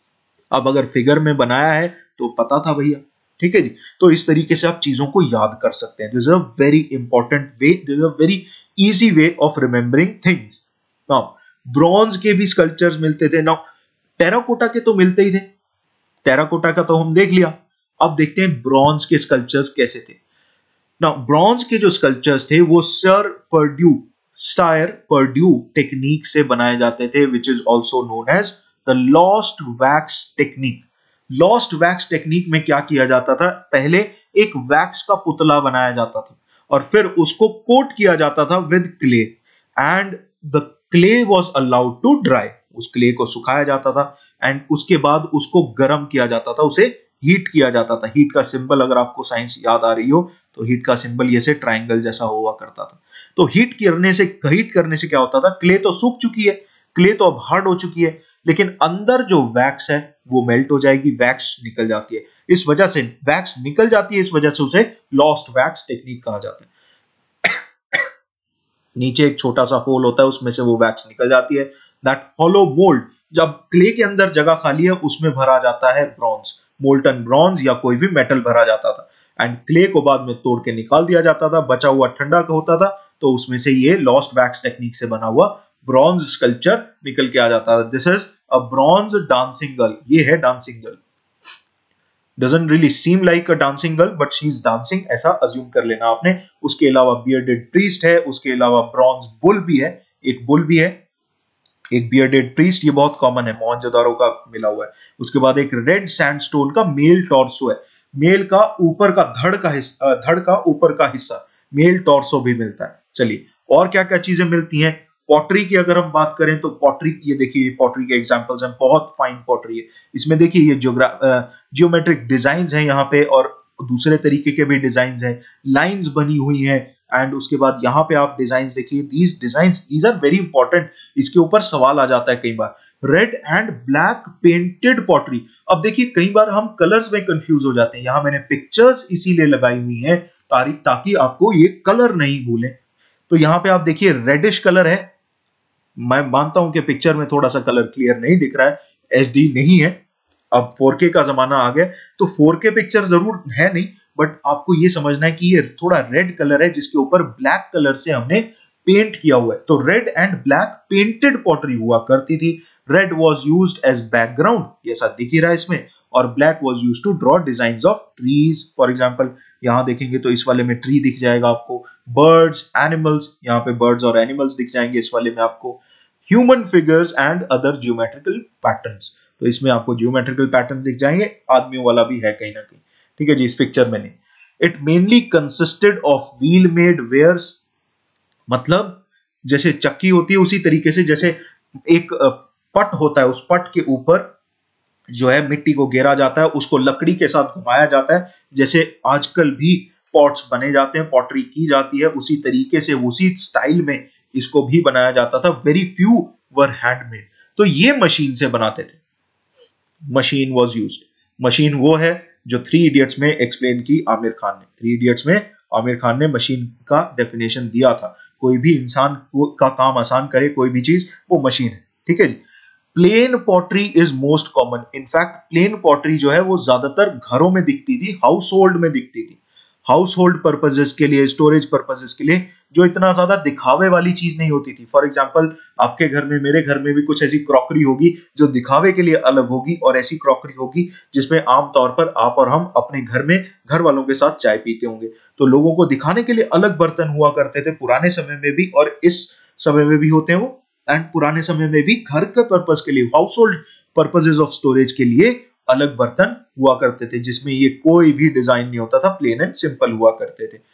A: अब अगर फिगर में बनाया है तो पता था भैया, ठीक है जी। तो इस तरीके से आप चीजों को याद कर सकते हैं। This is a very important way, this is a very easy way of remembering things. Now bronze के भी स्कल्पचर्स मिलते थे। नाउ टेराकोटा के तो मिलते ही थे, टेराकोटा का तो हम देख लिया। अब देखते हैं ब्रॉन्ज के स्कल्पचर्स कैसे थे। नाउ ब्रॉन्ज के जो स्कल्पचर्स थे वो cire perdue cire perdue technique से बनाए जाते थे, which is also known as the lost wax technique. Lost wax technique में क्या किया जाता था, पहले एक वैक्स का पुतला बनाया जाता था और फिर उसको कोट किया जाता था with clay and the clay was allowed to dry. उस क्ले को सुखाया जाता था एंड उसके बाद उसको गर्म किया जाता था, उसे हीट किया जाता था। हीट का सिंबल अगर आपको साइंस याद आ रही हो तो हीट का सिंबल ऐसे ट्रायंगल जैसा हुआ करता था। तो हीट करने से हीट करने से क्या होता था, क्ले तो सूख चुकी है, क्ले तो अब हार्ड हो चुकी है, लेकिन अंदर जो वैक्स है वो मेल्ट हो जाएगी, वैक्स निकल जाती है। इस वजह से वैक्स निकल जाती है, इस वजह से उसे लॉस्ट वैक्स टेक्निक कहा जाता है। नीचे एक छोटा सा होल होता है, उसमें से वो वैक्स निकल जाती है। दैट हॉलो मोल्ड, जब क्ले के अंदर जगह खाली है उसमें भरा जाता है ब्रॉन्ज, मोल्टन ब्रॉन्ज या कोई भी मेटल भरा जाता था एंड क्ले को बाद में तोड़ के निकाल दिया जाता था, बचा हुआ ठंडा होता था, तो उसमें से ये लॉस्ट वैक्स टेक्निक से बना हुआ ब्रॉन्ज स्कल्पचर निकल के आ जाता था। This is a bronze dancing girl, ये है dancing girl. Doesn't really seem like a dancing girl, but she is dancing, ऐसा अज्यूम कर लेना आपने। उसके अलावा बियर्डेड प्रीस्ट है, उसके अलावा ब्रॉन्ज बुल भी है, एक बुल भी है, एक बियर्डेड प्रीस्ट, ये बहुत कॉमन है, मोहनजोदारो का मिला हुआ है। उसके बाद एक रेड सैंडस्टोन का मेल टॉर्सो है, मेल का ऊपर का धड़ का हिस्सा, धड़ का ऊपर का हिस्सा मेल टॉर्सो भी मिलता है। चलिए और क्या क्या चीजें मिलती हैं। पॉटरी की अगर हम बात करें तो पॉटरी, ये देखिए पॉटरी के एग्जांपल्स हैं, बहुत फाइन पॉटरी है। इसमें देखिए ये जियोमेट्रिक डिजाइन्स हैं यहाँ पे और दूसरे तरीके के भी डिजाइन्स हैं, लाइंस बनी हुई हैं एंड उसके बाद यहाँ पे आप डिजाइन्स देखिए, these designs these are very important. इसके ऊपर सवाल आ जाता है कई बार, red and black painted pottery. अब देखिए कई बार हम कलर्स में कंफ्यूज हो जाते हैं, यहाँ मैंने पिक्चर्स इसीलिए लगाई हुई है ताकि आपको ये कलर नहीं भूलें। तो यहाँ पे आप देखिए रेडिश कलर है, मैं मानता हूं कि पिक्चर में थोड़ा सा कलर क्लियर नहीं दिख रहा है, एचडी नहीं है, अब फोर के का जमाना आ गया तो फोर के पिक्चर जरूर है नहीं, बट आपको ये समझना है कि ये थोड़ा रेड कलर है जिसके ऊपर ब्लैक कलर से हमने पेंट किया हुआ है, तो red and black painted pottery हुआ करती थी। Red was used as background, ये ऐसा दिख ही रहा है इसमें, और black was used to draw designs of trees. For example यहां देखेंगे तो इस वाले में ट्री दिख जाएगा आपको, बर्ड्स, एनिमल्स, यहाँ पे बर्ड्स और एनिमल्स दिख जाएंगे इस वाले में आपको, human figures and other geometrical patterns, तो इसमें आपको ज्योमेट्रिकल पैटर्न्स दिख जाएंगे, आदमियों वाला भी है कहीं ना कहीं, ठीक है जी, इस पिक्चर में नहीं। It mainly consisted of wheel made wares, मतलब जैसे चक्की होती है उसी तरीके से, जैसे एक पट होता है, उस पट के ऊपर जो है मिट्टी को घेरा जाता है, उसको लकड़ी के साथ घुमाया जाता है, जैसे आजकल भी पॉट्स बने जाते हैं, पॉटरी की जाती है, उसी तरीके से उसी स्टाइल में इसको भी बनाया जाता था। वेरी फ्यू वर हैंडमेड, तो ये मशीन से बनाते थे, मशीन वाज यूज्ड। मशीन वो है जो थ्री इडियट्स में एक्सप्लेन की आमिर खान ने, थ्री इडियट्स में आमिर खान ने मशीन का डेफिनेशन दिया था, कोई भी इंसान का काम आसान करे कोई भी चीज, वो मशीन है, ठीक है जी। Plain pottery is most common, in fact plain pottery जो है वो ज्यादातर घरों में दिखती थी, हाउस होल्ड में दिखती थी, हाउस होल्ड पर्पजेस के लिए, स्टोरेज पर्पजेस के लिए, जो इतना ज्यादा दिखावे वाली चीज नहीं होती थी। फॉर एग्जांपल आपके घर में, मेरे घर में भी कुछ ऐसी क्रॉकरी होगी जो दिखावे के लिए अलग होगी, और ऐसी क्रॉकरी होगी जिसमें आमतौर पर आप और हम अपने घर में घर वालों के साथ चाय पीते होंगे, तो लोगों को दिखाने के लिए अलग बर्तन हुआ करते थे पुराने समय में भी, और इस समय में भी होते हैं वो, एंड पुराने समय में भी घर के पर्पज के लिए, household purposes of storage के लिए अलग बर्तन हुआ करते थे, जिसमें ये कोई भी डिजाइन नहीं होता था, प्लेन एंड सिंपल हुआ करते थे।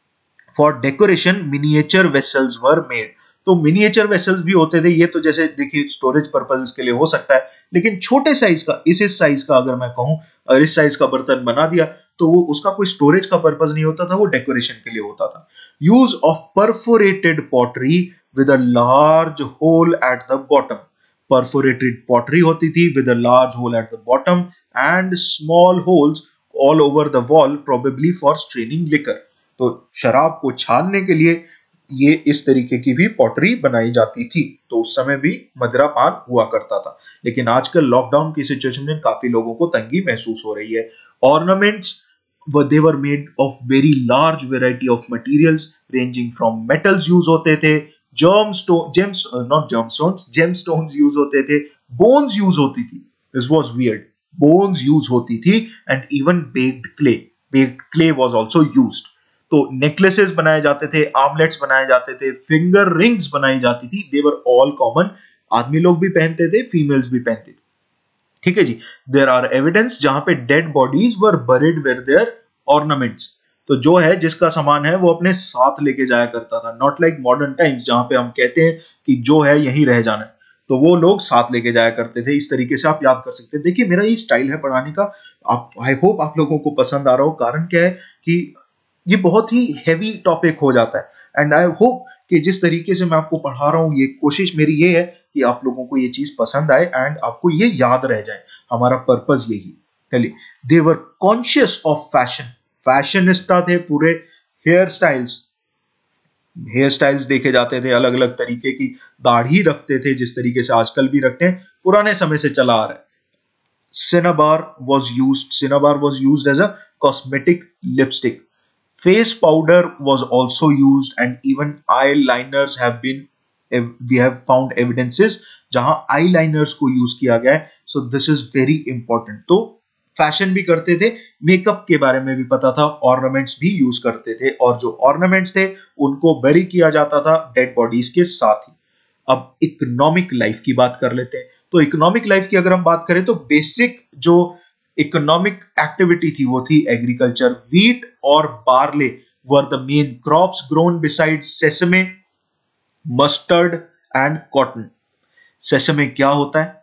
A: For decoration miniature vessels were made, तो मिनिएचर वेसल्स भी होते थे, ये तो जैसे देखिए स्टोरेज पर्पजेस के लिए हो सकता है, लेकिन छोटे साइज का, इस इस साइज का अगर मैं कहूं, अगर इस साइज का बर्तन बना दिया तो वो उसका कोई स्टोरेज का पर्पज नहीं होता था, वो डेकोरेशन के लिए होता था। Use of perforated pottery with a large hole at the bottom, perforated pottery होती थी with a large hole at the bottom and small holes all over the wall, probably for straining liquor, तो शराब को छानने के लिए ये इस तरीके की भी पॉटरी बनाई जाती थी, तो उस समय भी मदिरा पान हुआ करता था। लेकिन आजकल लॉकडाउन की सिचुएशन में काफी लोगों को तंगी महसूस हो रही है। Ornaments they were made of very large variety of materials ranging from metals use होते थे, gemstone gems not gemstones gemstones use होते थे, bones यूज होती थी, this was weird, bones use होती थी, and even baked clay baked clay was also used, तो नेकलेसेस बनाए जाते थे, आर्मलेट्स बनाए जाते थे, फिंगर रिंग्स बनाई जाती थी, they were all common, आदमी लोग भी पहनते थे, फीमेल्स भी पहनती थी, ठीक है जी। देयर आर एविडेंस जहां पे dead bodies were buried with their ornaments, तो जो है जिसका सामान है वो अपने साथ लेके जाया करता था, नॉट लाइक मॉडर्न टाइम्स जहां पे हम कहते हैं कि जो है यहीं रह जाना है, तो वो लोग साथ लेके जाया करते थे। इस तरीके से आप याद कर सकते हैं। देखिए मेरा ये स्टाइल है पढ़ाने का, आप आई होप आप लोगों को पसंद आ रहा हो। कारण क्या है कि ये बहुत ही हैवी टॉपिक हो जाता है, एंड आई होप कि जिस तरीके से मैं आपको पढ़ा रहा हूँ, ये कोशिश मेरी ये है कि आप लोगों को ये चीज पसंद आए एंड आपको ये याद रह जाए, हमारा पर्पस यही। चलिए, they were conscious of fashion, fashionista थे पूरे। हेयर स्टाइल्स, हेयर स्टाइल्स देखे जाते थे, अलग अलग तरीके की दाढ़ी रखते थे, जिस तरीके से आजकल भी रखते हैं, पुराने समय से चला आ रहा है। Cinnabar was used, cinnabar was used as a cosmetic lipstick. Face powder was also used, and even eyeliners have been, we have found evidences जहां eyeliners को यूज किया गया है। So this is very important. तो फैशन भी करते थे, मेकअप के बारे में भी पता था, ऑर्नामेंट्स भी यूज करते थे, और जो ऑर्नामेंट्स थे उनको बेरी किया जाता था डेड बॉडीज के साथ ही। अब इकोनॉमिक लाइफ की बात कर लेते हैं। तो इकोनॉमिक लाइफ की अगर हम बात करें तो बेसिक जो इकोनॉमिक एक्टिविटी थी वो थी एग्रीकल्चर। व्हीट और barley were the main crops grown beside sesame, mustard and cotton. Sesame क्या होता है?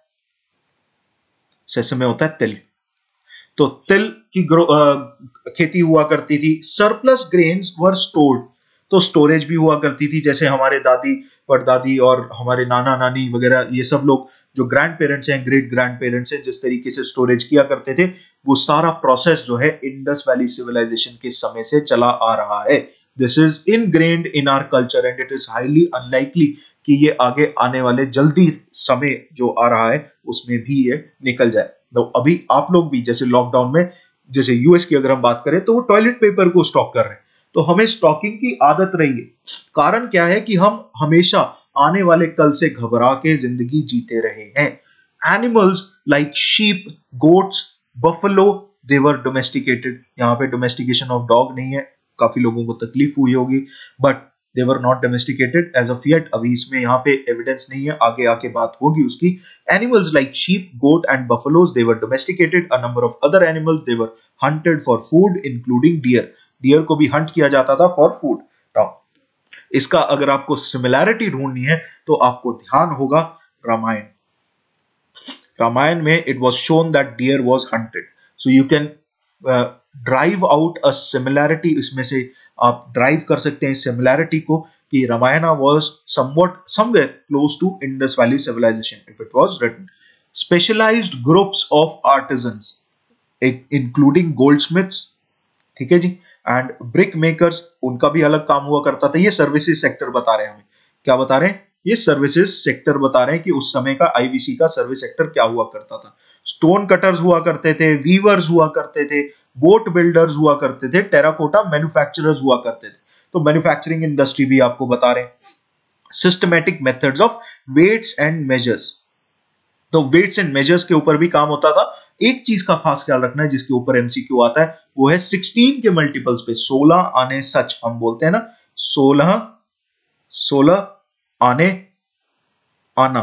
A: सेसमे होता है तिल, तो तिल की खेती हुआ करती थी। सरप्लस ग्रेन्स वर स्टोर्ड, तो स्टोरेज भी हुआ करती थी, जैसे हमारे दादी परदादी और हमारे नाना नानी वगैरह, ये सब लोग जो ग्रैंड पेरेंट्स हैं, ग्रेट ग्रैंड पेरेंट्स हैं, जिस तरीके से स्टोरेज किया करते थे, वो सारा प्रोसेस जो है इंडस वैली सिविलाइजेशन के समय से चला आ रहा है। This is ingrained in our culture and it is highly unlikely कि ये आगे आने वाले जल्दी समय जो आ रहा है उसमें भी ये निकल जाए। तो अभी आप लोग भी जैसे लॉकडाउन में, जैसे यूएस की अगर हम बात करें तो वो टॉयलेट पेपर को स्टॉक कर रहे हैं, तो हमें स्टॉकिंग की आदत रही है। कारण क्या है कि हम हमेशा आने वाले कल से घबरा के जिंदगी जीते रहे हैं। Animals like sheep, goats, buffalo, they were domesticated. यहाँ पे डोमेस्टिकेशन ऑफ डॉग नहीं है, काफी लोगों को तकलीफ हुई होगी, but they were not domesticated as of yet। अभी इसमें यहाँ पे एविडेंस नहीं है, आगे आके बात होगी उसकी। Animals like sheep, goat and buffaloes, they were domesticated। A number of other animals, they were hunted for food, including deer। deer को भी हंट किया जाता था for food। Now, इसका अगर आपको सिमिलैरिटी ढूंढनी है तो आपको ध्यान होगा रामायण। रामायण में it was shown that deer was hunted, so you can uh, drive out a similarity। इसमें से आप ड्राइव कर सकते हैं सिमिलैरिटी को कि Ramayana was somewhat somewhere close to Indus valley civilisation if it was written. Specialised groups of artisans including goldsmiths, ठीक है जी, एंड ब्रिक मेकर्स, उनका भी अलग काम हुआ करता था। ये सर्विसेज सेक्टर बता रहे हैं हमें, क्या बता रहे हैं, ये सर्विसेज सेक्टर बता रहे हैं कि उस समय का आईवीसी का सर्विस सेक्टर क्या हुआ करता था। स्टोन कटर्स हुआ करते थे, वीवर्स हुआ करते थे, बोट बिल्डर्स हुआ करते थे, टेराकोटा मैन्युफैक्चरर्स हुआ करते थे। तो मैन्युफैक्चरिंग इंडस्ट्री भी आपको बता रहे हैं। Systematic methods of weights and measures, तो वेट्स एंड मेजर्स के ऊपर भी काम होता था। एक चीज का खास ख्याल रखना है जिसके ऊपर एमसीक्यू आता है, वो है सोलह के मल्टीपल्स पे। सोलह आने सच हम बोलते हैं ना, सोलह सोलह आने आना,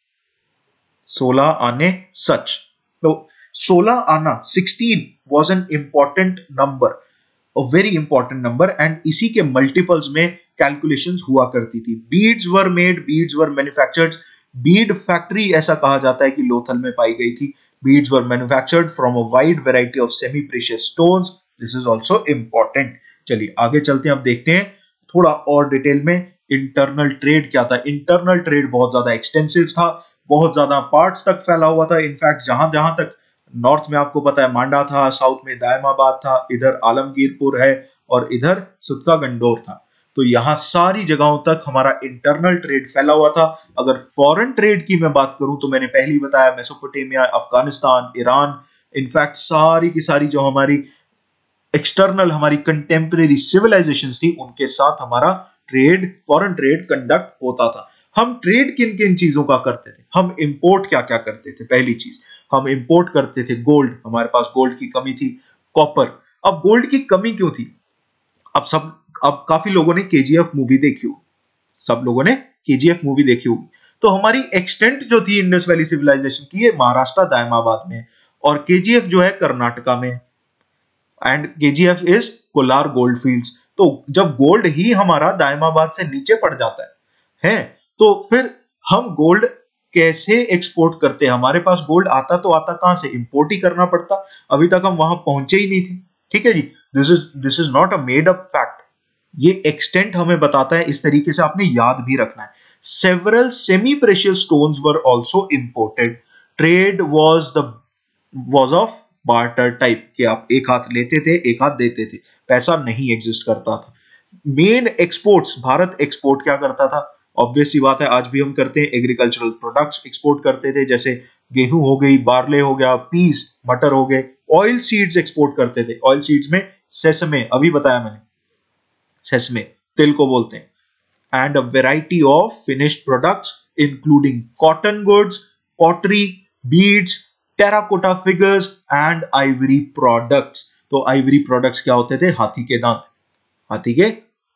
A: सोलह आने सच। तो सोलह आना, sixteen was an important number, a very important number, and इसी के multiples में calculations हुआ करती थी। beads were made, beads were manufactured। bead factory ऐसा कहा जाता है कि लोथल में पाई गई थी। beads were manufactured from a wide variety of semi precious stones। this is also important। चलिए आगे चलते हैं, अब देखते हैं थोड़ा और डिटेल में इंटरनल ट्रेड क्या था। इंटरनल ट्रेड बहुत ज्यादा एक्सटेंसिव था, बहुत ज्यादा पार्ट्स तक फैला हुआ था। इनफैक्ट जहां जहां तक नॉर्थ में आपको पता है मांडा था, साउथ में दायमाबाद था, इधर आलमगीरपुर है और इधर सुतका गंडोर था। तो यहां सारी जगहों तक हमारा इंटरनल ट्रेड फैला हुआ था। अगर फॉरेन ट्रेड की मैं बात करूं तो मैंने पहले ही बताया, मेसोपोटामिया, अफगानिस्तान, ईरान, इनफैक्ट सारी की सारी जो हमारी एक्सटर्नल हमारी कंटेम्परेरी सिविलाइजेशंस थी, उनके साथ हमारा ट्रेड, फॉरेन ट्रेड कंडक्ट होता था। हम ट्रेड किन किन चीजों का करते थे, हम इंपोर्ट क्या क्या करते थे। पहली चीज हम इंपोर्ट करते थे गोल्ड, हमारे पास गोल्ड की कमी थी। कॉपर, अब गोल्ड की कमी क्यों थी, अब सब अब काफी लोगों ने केजीएफ मूवी देखी होगी, सब लोगों ने केजीएफ मूवी देखी होगी। तो हमारी एक्सटेंट जो थी इंडस वैली सिविलाइजेशन की, ये महाराष्ट्र दायमाबाद में, और केजीएफ जो है कर्नाटका में, and KGF is Kolar gold fields. तो जब गोल्ड ही हमारा दायमाबाद से नीचे पड़ जाता है, है तो फिर हम गोल्ड कैसे एक्सपोर्ट करते हैं। हमारे पास गोल्ड आता तो आता कहां से, इंपोर्ट ही करना पड़ता। अभी तक हम वहां पहुंचे ही नहीं थे, ठीक है जी। This is this is not a made up fact, ये एक्सटेंट हमें बताता है, इस तरीके से आपने याद भी रखना है। Several semi precious stones were also imported. Trade was the was of barter type, कि आप एक हाथ लेते थे एक हाथ देते थे, पैसा नहीं एग्जिस्ट करता था। मेन एक्सपोर्ट्स, भारत एक्सपोर्ट क्या करता था, ऑब्वियस सी बात है आज भी हम करते हैं, एग्रीकल्चरल प्रोडक्ट्स एक्सपोर्ट करते थे, जैसे गेहूं हो गई, बार्ले हो गया, पीस, मटर हो गए। ऑयल सीड्स एक्सपोर्ट करते थे, ऑयल सीड्स में सेसमे, अभी बताया मैंने, सेसमे तिल को बोलते हैं। And a variety of finished products including cotton goods, pottery, beads, terracotta figures and ivory products. तो आइवरी प्रोडक्ट्स क्या होते थे, हाथी के दांत, हाथी के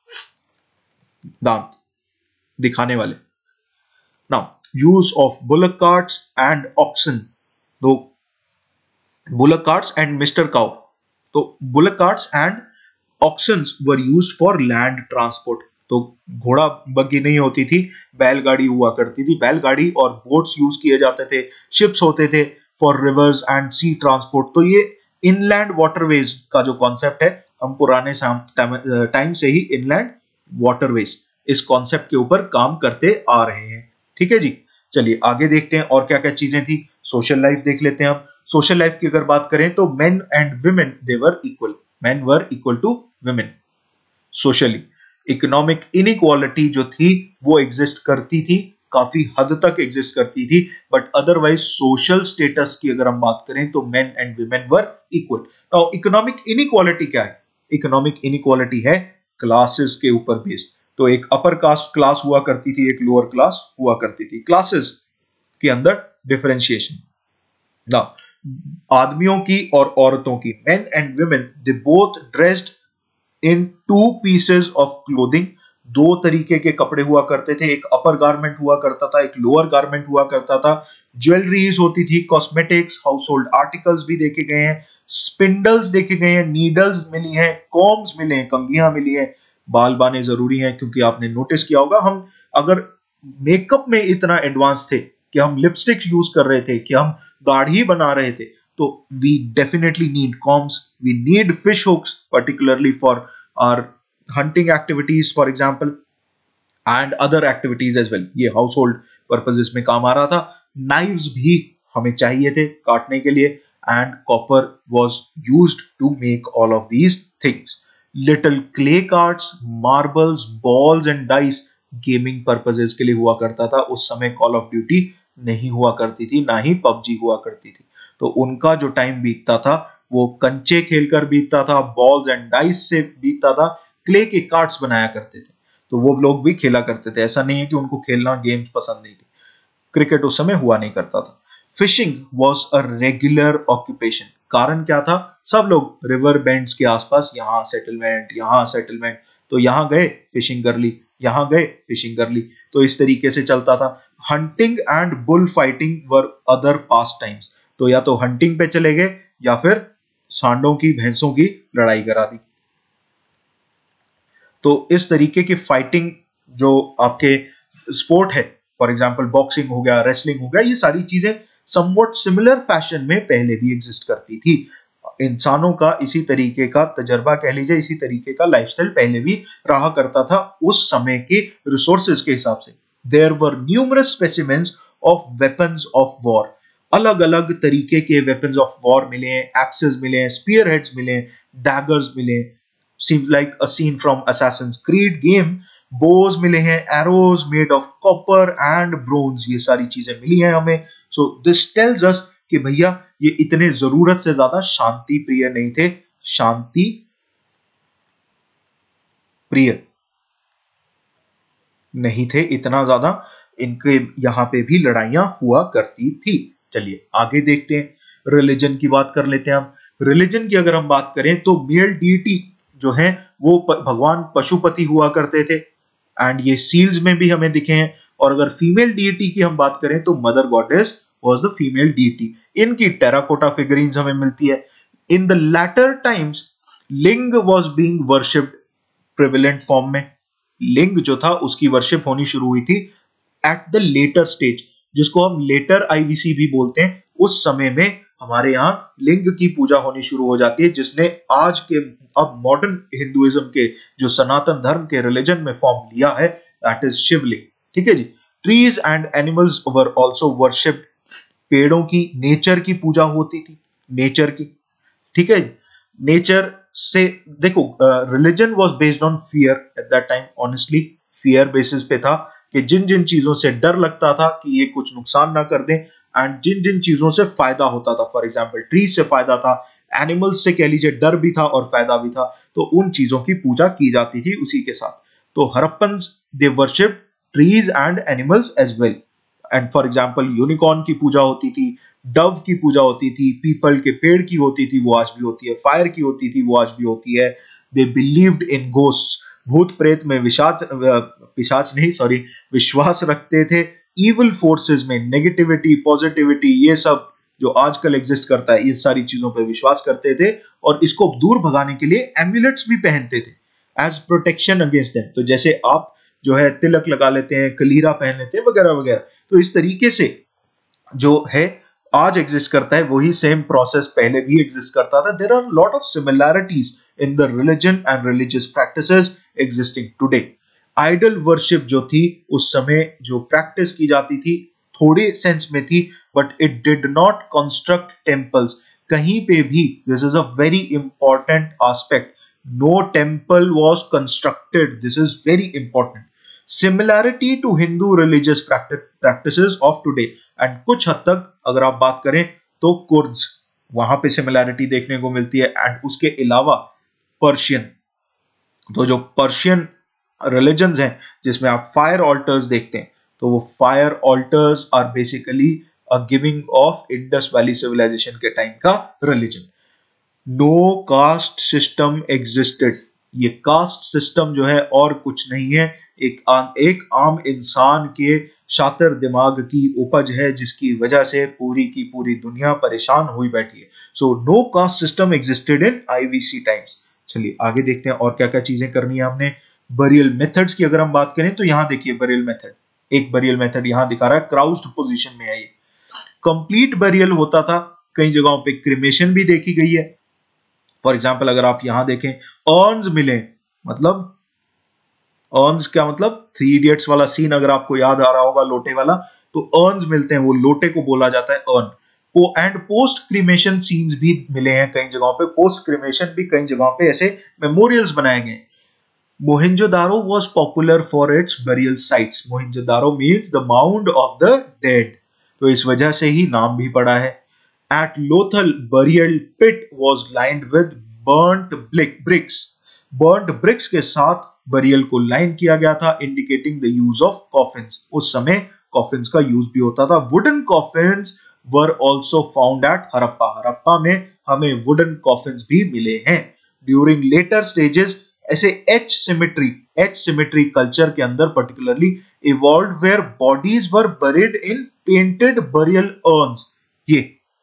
A: दांत दिखाने वाले। Now use of bullock carts and oxen, तो bullock carts and mister cow, तो bullock carts and oxens were used for land transport. तो घोड़ा बग्गी नहीं होती थी, बैलगाड़ी हुआ करती थी, बैलगाड़ी और बोट्स यूज किए जाते थे, शिप्स होते थे for rivers and sea transport. तो ये इनलैंड वाटरवेज का जो कॉन्सेप्ट है, हम पुराने टाइम से ही इनलैंड वाटरवेज इस कॉन्सेप्ट के ऊपर काम करते आ रहे हैं, ठीक है जी। चलिए आगे देखते हैं और क्या क्या चीजें थी। सोशल लाइफ देख लेते हैं हम। सोशल लाइफ की अगर बात करें तो men and women they were equal, men were equal to women socially. Economic inequality जो थी वो एग्जिस्ट करती थी, काफी हद तक एग्जिस्ट करती थी, बट अदरवाइज सोशल स्टेटस की अगर हम बात करें तो men and women were equal. Now economic inequality क्या है, इकोनॉमिक इनइक्वालिटी है क्लासेस के ऊपर बेस्ड। तो एक अपर कास्ट क्लास हुआ करती थी, एक लोअर क्लास हुआ करती थी, क्लासेस के अंदर डिफरेंशिएशन। ना आदमियों की और औरतों की, men and women they both dressed in two pieces of clothing, दो तरीके के कपड़े हुआ करते थे, एक अपर गारमेंट हुआ करता था, एक लोअर गारमेंट हुआ करता था। ज्वेलरीज होती थी, कॉस्मेटिक्स, हाउस होल्ड आर्टिकल्स भी देखे गए हैं, स्पिंडल्स देखे गए हैं, नीडल्स मिली हैं, कॉम्स मिले हैं, कंघियां मिली हैं। बाल बाने जरूरी हैं क्योंकि आपने नोटिस किया होगा हम अगर मेकअप में इतना एडवांस थे कि हम लिपस्टिक यूज कर रहे थे, कि हम दाढ़ी बना रहे थे, तो we definitely need combs, we need fish hooks particularly for our hunting activities for example and other activities as well। ये household purposes में काम आ रहा था। knives भी हमें चाहिए थे काटने के लिए and copper was used to make all of these things। little clay carts, marbles, balls and dice gaming purposes के लिए हुआ करता था। उस समय Call of Duty नहीं हुआ करती थी, ना ही पबजी हुआ करती थी, तो उनका जो टाइम बीतता था वो कंचे खेलकर बीतता था, बॉल्स एंड डाइस से बीतता था, क्ले के कार्ड्स बनाया करते थे, तो वो लोग भी खेला करते थे। ऐसा नहीं है कि उनको खेलना गेम्स पसंद नहीं थी। क्रिकेट उस समय हुआ नहीं करता था। Fishing was a regular occupation. कारण क्या था? सब लोग रिवर बेंड्स के आसपास, यहाँ सेटलमेंट, यहाँ सेटलमेंट, तो यहाँ गए फिशिंग कर ली, यहाँ गए फिशिंग कर ली, तो इस तरीके से चलता था। Hunting and bull fighting were other pastimes. तो या तो हंटिंग पे चले गए या फिर सांडों की, भैंसों की लड़ाई करा दी। तो इस तरीके की फाइटिंग जो आपके स्पोर्ट है, फॉर एग्जांपल बॉक्सिंग हो गया, रेसलिंग हो गया, ये सारी चीजें समवट सिमिलर फैशन में पहले भी एग्जिस्ट करती थी। इंसानों का इसी तरीके का तजर्बा कह लीजिए, इसी तरीके का लाइफस्टाइल पहले भी रहा करता था उस समय के रिसोर्सेज के हिसाब से। There were numerous specimens of weapons of war. अलग अलग तरीके के वेपन्स ऑफ वॉर मिले हैं, एक्सेस मिले हैं, स्पीयर हेड्स मिले हैं, डैगर्स मिले हैं, seems like a scene from Assassin's Creed game। bows मिले हैं, arrows made of copper and bronze, ये सारी चीजें मिली हैं हमें। so this tells us कि भैया ये इतने जरूरत से ज्यादा शांति प्रिय नहीं थे, शांति प्रिय नहीं थे इतना ज्यादा, इनके यहां पे भी लड़ाइयां हुआ करती थी। चलिए आगे देखते हैं, रिलीजन की बात कर लेते हैं हम। रिलीजन की अगर हम बात करें तो मेल डीटी जो है वो भगवान पशुपति हुआ करते थे, एंड ये सील्स में भी हमें दिखे हैं। और अगर फीमेल डीटी की हम बात करें तो mother goddess was the female deity. इनकी टेराकोटा फिगरीन्स हमें मिलती है। In the latter times linga was being worshipped prevalent form में। लिंग जो था उसकी वर्शिप होनी शुरू हुई थी एट द लेटर स्टेज, जिसको हम लेटर आईवीसी भी बोलते हैं। उस समय में हमारे यहाँ लिंग की पूजा होनी शुरू हो जाती है, जिसने आज के अब मॉडर्न हिंदुइज्म के जो सनातन धर्म के रिलीजन में फॉर्म लिया है, दैट इज शिवलिंग। ठीक है जी। Trees and animals were also worshipped. पेड़ों की, नेचर की पूजा होती थी, नेचर की। ठीक है, नेचर से देखो, religion was based on fear at that time. Honestly fear basis पे था कि जिन जिन चीजों से डर लगता था कि ये कुछ नुकसान ना कर दें, एंड जिन जिन चीजों से फायदा होता था, फॉर एग्जांपल ट्रीज से फायदा था, एनिमल्स से कह लीजिए डर भी था और फायदा भी था, तो उन चीजों की पूजा की जाती थी उसी के साथ। तो Harappans they worship trees and animals as well. And for example unicorn की पूजा होती थी, डव की पूजा होती थी, पीपल के पेड़ की होती थी, वो आज भी होती है, फायर की होती थी, वो आज भी होती है। They believed in ghosts. भूत प्रेत में विशाच पिशाच नहीं सॉरी विश्वास रखते थे। इविल फोर्सेस में नेगेटिविटी, पॉजिटिविटी, ये सब जो आजकल एग्जिस्ट करता है, इस सारी चीजों पे विश्वास करते थे, और इसको दूर भगाने के लिए एम्यूलेट्स भी पहनते थे एज प्रोटेक्शन अगेंस्ट देम। तो जैसे आप जो है तिलक लगा लेते हैं, कलीरा पहन लेते हैं, वगैरह वगैरह, तो इस तरीके से जो है आज एग्जिस्ट करता है, वही सेम प्रोसेस पहले भी एग्जिस्ट करता था। There are lot of similarities in the religion and religious practices existing today. Idol worship जो थी उस समय जो प्रैक्टिस की जाती थी, थोड़े सेंस में थी, but it did not construct temples. कहीं पे भी, this is a very important aspect, no temple was constructed, this is very important. Similarity to Hindu religious practices of today, and कुछ हद तक अगर आप बात करें तो कुर्द्स, वहां पे सिमिलैरिटी देखने को मिलती है। एंड उसके अलावा पर्शियन। तो जो पर्शियन रिलीजन्स हैं जिसमें आप फायर ऑल्टर्स देखते हैं, तो वो fire altars are basically a giving off Indus valley civilisation के टाइम का religion. No caste system existed. ये कास्ट सिस्टम जो है और कुछ नहीं है, एक आम, एक आम इंसान के शातिर दिमाग की उपज है, जिसकी वजह से पूरी की पूरी दुनिया परेशान हुई बैठी है। So no caste system existed in IVC times. चलिए आगे देखते हैं और क्या क्या चीजें करनी है हमने। बरियल मेथड्स की अगर हम बात करें तो यहां देखिए बरियल मेथड, एक बरियल मेथड यहां दिखा रहा है, क्राउच्ड पोजीशन में है ये। कंप्लीट बरियल होता था, कई जगहों पे क्रिमेशन भी देखी गई है। फॉर एग्जाम्पल अगर आप यहां देखें अर्न्स मिले, मतलब अर्न्स क्या मतलब, थ्री इडियट्स वाला सीन अगर आपको याद आ रहा होगा लोटे वाला, तो अर्न्स मिलते हैं, वो लोटे को बोला जाता है अर्न। वो एंड पोस्ट क्रिमेशन सीन्स भी मिले हैं कई जगहों पे, पोस्ट क्रिमेशन भी कई जगहों पे ऐसे मेमोरियल्स बनाए गए। Mohenjodaro was popular for its burial sites. Mohenjodaro means the mound of the dead. तो इस वजह से ही नाम भी पड़ा है। At Lothal, burial pit was lined with burnt bricks. Burnt bricks के साथ burial को लाइन किया गया था, indicating the use of coffins. उस समय coffins का यूज भी होता था। Wooden coffins were also found at Harappa. Harappa में हमें wooden coffins भी मिले हैं। During later stages ऐसे H cemetery H cemetery culture के अंदर particularly evolved where bodies were buried in painted burial urns. ये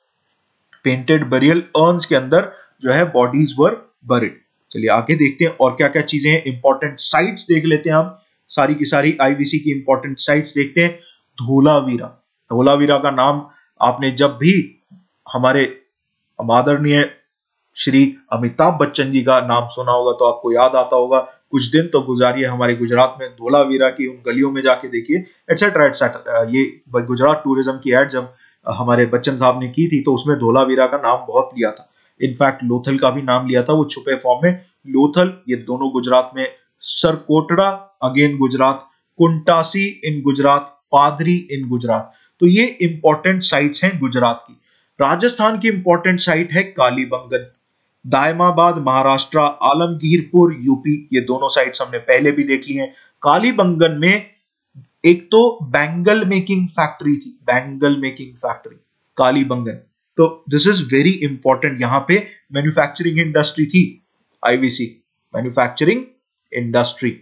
A: पेंटेड बरियल अर्न्स के अंदर जो है बॉडीज वर बरीड। चलिए आगे देखते हैं और क्या क्या चीजें हैं। इंपॉर्टेंट साइट्स देख लेते हैं हम, सारी की सारी आईवीसी की इंपॉर्टेंट साइट्स देखते हैं। धोलावीरा, धोलावीरा का नाम आपने जब भी हमारे आदरणीय श्री अमिताभ बच्चन जी का नाम सुना होगा तो आपको याद आता होगा। कुछ दिन तो गुजारिए हमारे गुजरात में, धोलावीरा की उन गलियों में जाके देखिए, एटसेट्रा एटसेट्रा। ये गुजरात टूरिज्म की एड जब हमारे बच्चन साहब ने की थी तो उसमें धोलावीरा का नाम बहुत लिया था। इनफैक्ट लोथल का भी नाम लिया था, वो छुपे फॉर्म में। लोथल ये दोनों गुजरात में, Surkotada again Gujarat, Kuntasi in Gujarat, Padri in Gujarat. तो ये इंपॉर्टेंट साइट्स हैं गुजरात की। राजस्थान की इंपॉर्टेंट साइट है कालीबंगन, दायमाबाद महाराष्ट्र, आलमगीरपुर यूपी, ये दोनों साइट्स हमने पहले भी देख ली हैं। कालीबंगन में एक तो बैंगल मेकिंग फैक्ट्री थी, बैंगल मेकिंग फैक्ट्री कालीबंगन। तो दिस इज वेरी इंपॉर्टेंट, यहां पे मैन्युफैक्चरिंग इंडस्ट्री थी। आईवीसी मैन्युफैक्चरिंग इंडस्ट्री,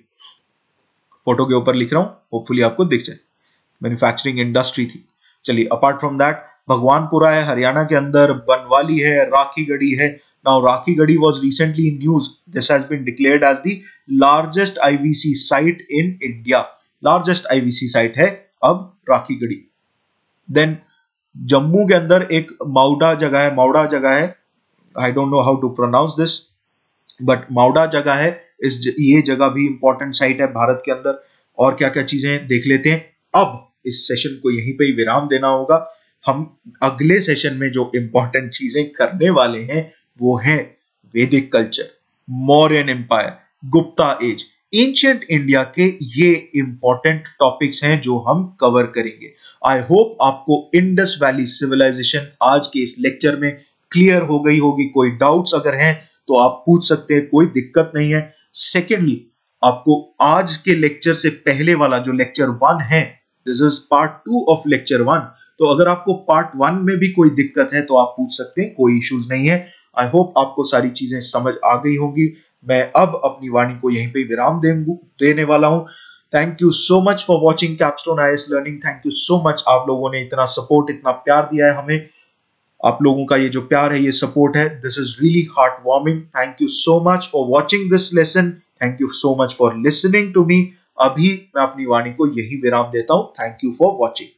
A: फोटो के ऊपर लिख रहा हूं, होपफुली आपको दिख जाए, मैन्युफैक्चरिंग इंडस्ट्री थी। चलिए अपार्ट फ्रॉम दैट भगवानपुरा है हरियाणा के अंदर, बनवाली है, राखीगढ़ी है। Now Rakhigadi was recently in news. This has been declared as the largest I V C site in India. Largest I V C site है अब राखीगढ़ी। Then जम्मू के अंदर एक माउडा जगह है, माउडा जगह है, I don't know how to pronounce this, but माउडा जगह है। इस ज, ये जगह भी इंपॉर्टेंट साइट है भारत के अंदर। और क्या क्या चीजें देख लेते हैं। अब इस सेशन को यहीं पे ही विराम देना होगा। हम अगले सेशन में जो इंपॉर्टेंट चीजें करने वाले हैं वो है Vedic culture, Mauryan empire, Gupta age, ancient India के ये इंपॉर्टेंट टॉपिक्स हैं जो हम कवर करेंगे। आई होप आपको इंडस वैली सिविलाइजेशन आज के इस लेक्चर में क्लियर हो गई होगी। कोई डाउट्स अगर हैं तो आप पूछ सकते हैं, कोई दिक्कत नहीं है। सेकेंडली, आपको आज के लेक्चर से पहले वाला जो लेक्चर वन है, this is part two of lecture one, तो अगर आपको पार्ट वन में भी कोई दिक्कत है तो आप पूछ सकते हैं, कोई इश्यूज नहीं है। आई होप आपको सारी चीजें समझ आ गई होंगी। मैं अब अपनी वाणी को यहीं पे विराम देने वाला हूं। Thank you so much for watching Capstone IAS learning. Thank you so much, आप लोगों ने इतना सपोर्ट, इतना प्यार दिया है हमें। आप लोगों का ये जो प्यार है, ये सपोर्ट है, this is really heartwarming. Thank you so much for watching this lesson. Thank you so much for listening to me. अभी मैं अपनी वाणी को यही विराम देता हूं। Thank you for watching.